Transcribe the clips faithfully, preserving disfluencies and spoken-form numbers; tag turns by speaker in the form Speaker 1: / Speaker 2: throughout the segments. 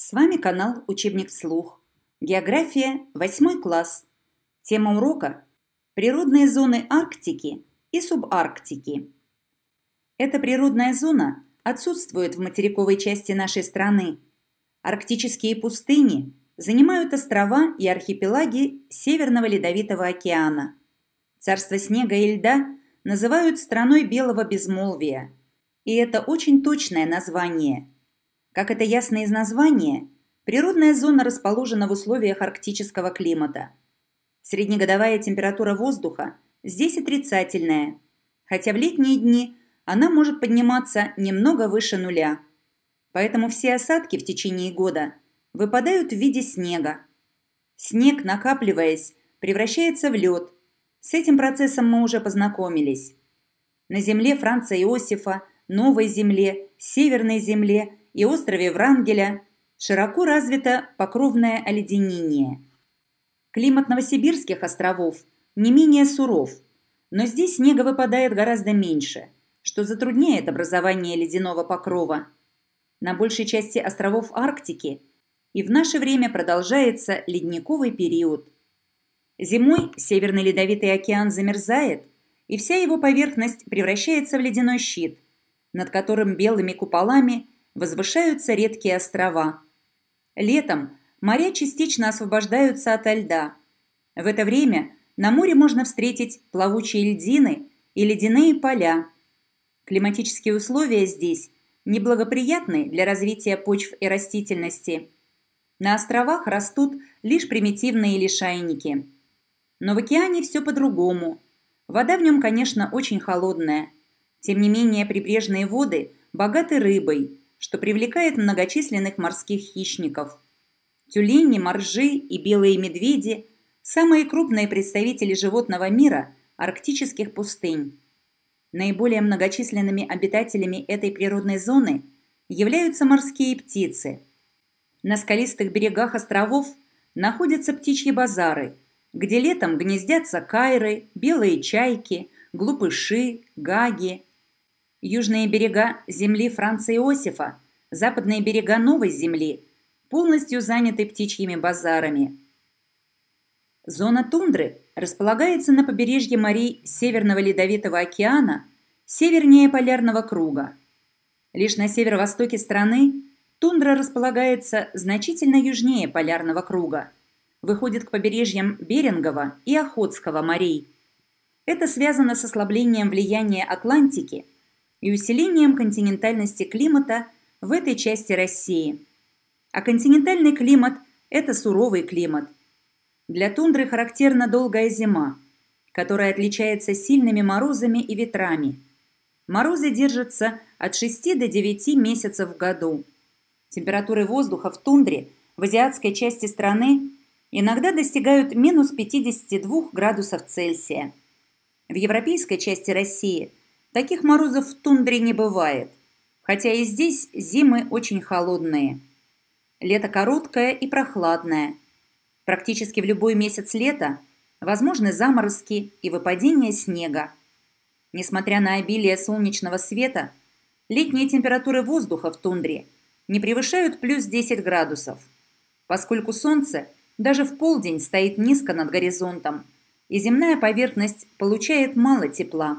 Speaker 1: С вами канал «Учебник вслух». География, восьмой класс. Тема урока – природные зоны Арктики и субарктики. Эта природная зона отсутствует в материковой части нашей страны. Арктические пустыни занимают острова и архипелаги Северного Ледовитого океана. Царство снега и льда называют страной белого безмолвия. И это очень точное название. Как это ясно из названия, природная зона расположена в условиях арктического климата. Среднегодовая температура воздуха здесь отрицательная, хотя в летние дни она может подниматься немного выше нуля. Поэтому все осадки в течение года выпадают в виде снега. Снег, накапливаясь, превращается в лед. С этим процессом мы уже познакомились. На земле Франца Иосифа, Новой земле, Северной земле и острове Врангеля широко развито покровное оледенение. Климат Новосибирских островов не менее суров, но здесь снега выпадает гораздо меньше, что затрудняет образование ледяного покрова. На большей части островов Арктики и в наше время продолжается ледниковый период. Зимой Северный Ледовитый океан замерзает, и вся его поверхность превращается в ледяной щит, над которым белыми куполами возвышаются редкие острова. Летом моря частично освобождаются ото льда. В это время на море можно встретить плавучие льдины и ледяные поля. Климатические условия здесь неблагоприятны для развития почв и растительности. На островах растут лишь примитивные лишайники. Но в океане все по-другому. Вода в нем, конечно, очень холодная. Тем не менее, прибрежные воды богаты рыбой, что привлекает многочисленных морских хищников. Тюлени, моржи и белые медведи – самые крупные представители животного мира арктических пустынь. Наиболее многочисленными обитателями этой природной зоны являются морские птицы. На скалистых берегах островов находятся птичьи базары, где летом гнездятся кайры, белые чайки, глупыши, гаги. Южные берега земли Франца Иосифа, западные берега Новой земли полностью заняты птичьими базарами. Зона тундры располагается на побережье морей Северного Ледовитого океана, севернее полярного круга. Лишь на северо-востоке страны тундра располагается значительно южнее полярного круга, выходит к побережьям Берингова и Охотского морей. Это связано с ослаблением влияния Атлантики и усилением континентальности климата в этой части России. А континентальный климат – это суровый климат. Для тундры характерна долгая зима, которая отличается сильными морозами и ветрами. Морозы держатся от шести до девяти месяцев в году. Температуры воздуха в тундре в азиатской части страны иногда достигают минус пятидесяти двух градусов Цельсия. В европейской части России таких морозов в тундре не бывает, хотя и здесь зимы очень холодные. Лето короткое и прохладное. Практически в любой месяц лета возможны заморозки и выпадение снега. Несмотря на обилие солнечного света, летние температуры воздуха в тундре не превышают плюс десять градусов, поскольку солнце даже в полдень стоит низко над горизонтом, и земная поверхность получает мало тепла.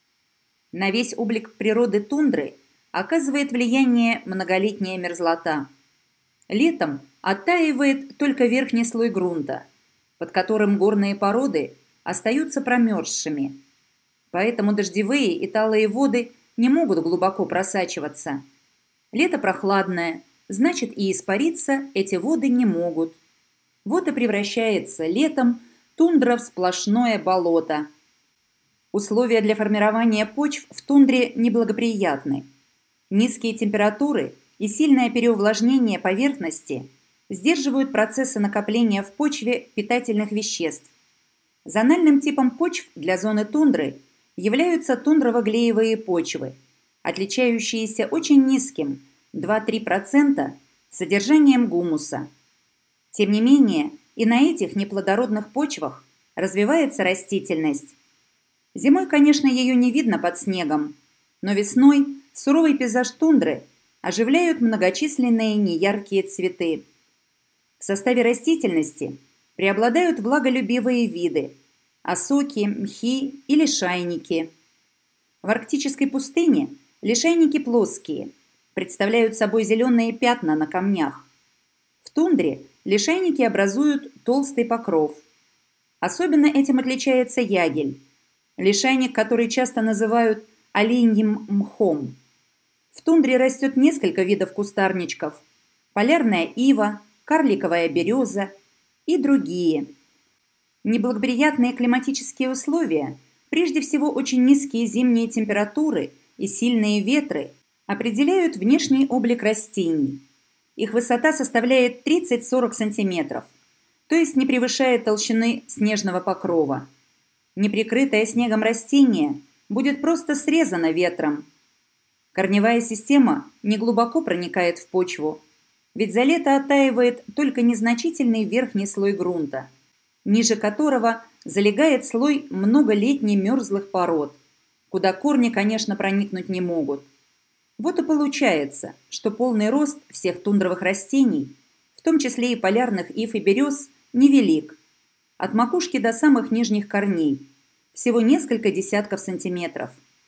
Speaker 1: На весь облик природы тундры оказывает влияние многолетняя мерзлота. Летом оттаивает только верхний слой грунта, под которым горные породы остаются промерзшими. Поэтому дождевые и талые воды не могут глубоко просачиваться. Лето прохладное, значит, и испариться эти воды не могут. Вот и превращается летом тундра в сплошное болото. Условия для формирования почв в тундре неблагоприятны. Низкие температуры и сильное переувлажнение поверхности сдерживают процессы накопления в почве питательных веществ. Зональным типом почв для зоны тундры являются тундрово-глеевые почвы, отличающиеся очень низким два-три процента содержанием гумуса. Тем не менее, и на этих неплодородных почвах развивается растительность. Зимой, конечно, ее не видно под снегом, но весной суровый пейзаж тундры оживляют многочисленные неяркие цветы. В составе растительности преобладают влаголюбивые виды – осоки, мхи и лишайники. В арктической пустыне лишайники плоские, представляют собой зеленые пятна на камнях. В тундре лишайники образуют толстый покров. Особенно этим отличается ягель, лишайник, который часто называют оленьим мхом. В тундре растет несколько видов кустарничков – полярная ива, карликовая береза и другие. Неблагоприятные климатические условия, прежде всего очень низкие зимние температуры и сильные ветры, определяют внешний облик растений. Их высота составляет тридцать-сорок сантиметров, то есть не превышает толщины снежного покрова. Неприкрытое снегом растение будет просто срезано ветром. Корневая система неглубоко проникает в почву, ведь за лето оттаивает только незначительный верхний слой грунта, ниже которого залегает слой многолетних мерзлых пород, куда корни, конечно, проникнуть не могут. Вот и получается, что полный рост всех тундровых растений, в том числе и полярных ив и берез, невелик, от макушки до самых нижних корней, всего несколько десятков сантиметров.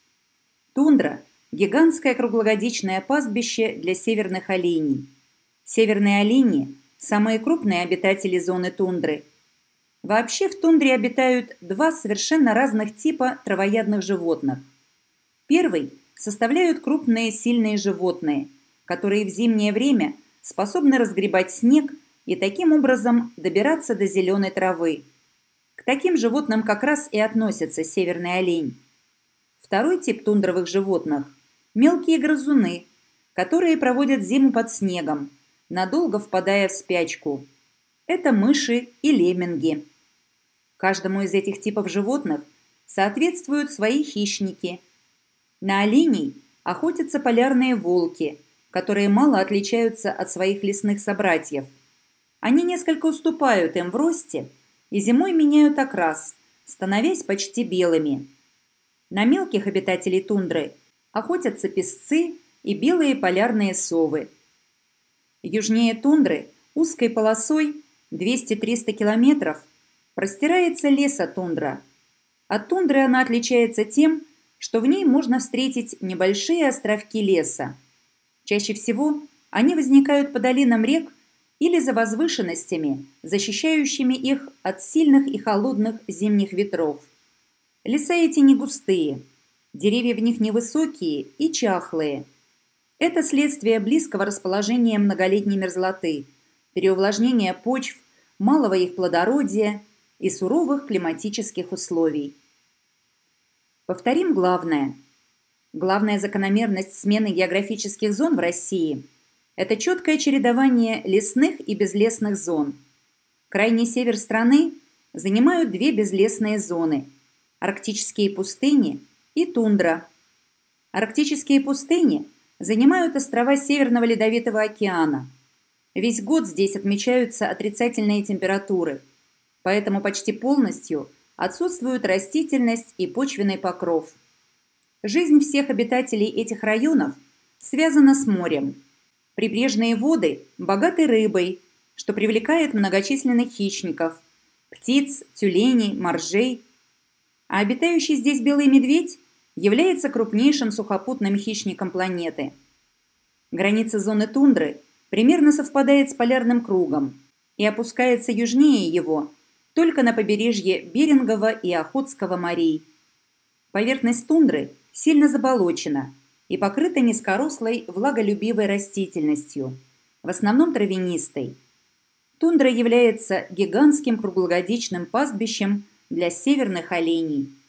Speaker 1: Тундра – гигантское круглогодичное пастбище для северных оленей. Северные олени – самые крупные обитатели зоны тундры. Вообще в тундре обитают два совершенно разных типа травоядных животных. Первый составляют крупные сильные животные, которые в зимнее время способны разгребать снег и таким образом добираться до зеленой травы. К таким животным как раз и относится северный олень. Второй тип тундровых животных – мелкие грызуны, которые проводят зиму под снегом, надолго впадая в спячку. Это мыши и лемминги. Каждому из этих типов животных соответствуют свои хищники. На оленей охотятся полярные волки, которые мало отличаются от своих лесных собратьев. Они несколько уступают им в росте и зимой меняют окрас, становясь почти белыми. На мелких обитателей тундры охотятся песцы и белые полярные совы. Южнее тундры узкой полосой двести-триста километров простирается лесотундра. От тундры она отличается тем, что в ней можно встретить небольшие островки леса. Чаще всего они возникают по долинам рек или за возвышенностями, защищающими их от сильных и холодных зимних ветров. Леса эти не густые, деревья в них невысокие и чахлые. Это следствие близкого расположения многолетней мерзлоты, переувлажнения почв, малого их плодородия и суровых климатических условий. Повторим главное. Главная закономерность смены географических зон в России – это четкое чередование лесных и безлесных зон. Крайний север страны занимают две безлесные зоны – арктические пустыни и тундра. Арктические пустыни занимают острова Северного Ледовитого океана. Весь год здесь отмечаются отрицательные температуры, поэтому почти полностью отсутствуют растительность и почвенный покров. Жизнь всех обитателей этих районов связана с морем. Прибрежные воды богаты рыбой, что привлекает многочисленных хищников – птиц, тюленей, моржей. А обитающий здесь белый медведь является крупнейшим сухопутным хищником планеты. Граница зоны тундры примерно совпадает с полярным кругом и опускается южнее его только на побережье Берингова и Охотского морей. Поверхность тундры сильно заболочена и покрыта низкорослой влаголюбивой растительностью, в основном травянистой. Тундра является гигантским круглогодичным пастбищем для северных оленей.